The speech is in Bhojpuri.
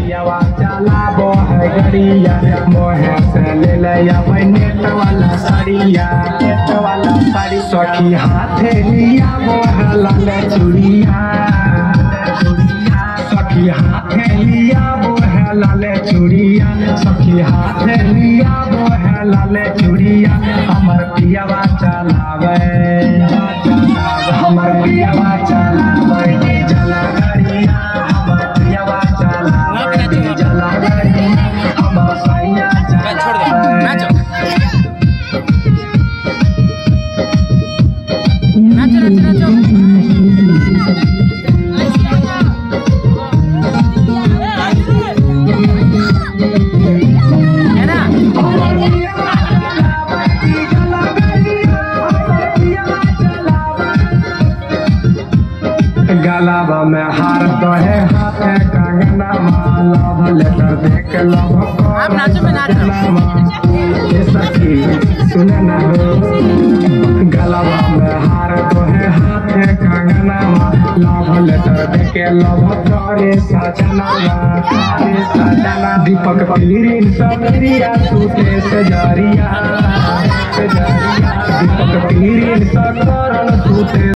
पियावा चलाबो है गड़िया मोहे से ले लिया नेट वाला साड़िया सखी हाथे लिया मोहे लाल चूड़िया सखी हाथे लिया मोहे लाल चूड़िया सखी हाथे लिया मोहे लाल चूड़िया हमर पियावा चलावे हमर पियावा चलावे जला गड़िया हमर पियावा चलावे जला गड़िया हमर सैया चलावे गलाबा में हार तो है हाथे कंगना माला लेकर देख लव सखी सुने न हो गलाबा में हार तो है हाथे कंगना माला लेकर देख लव करे सजना दीपक पीरिन सबरिया सूते सजरिया दीपक पीरिन सकरन सूते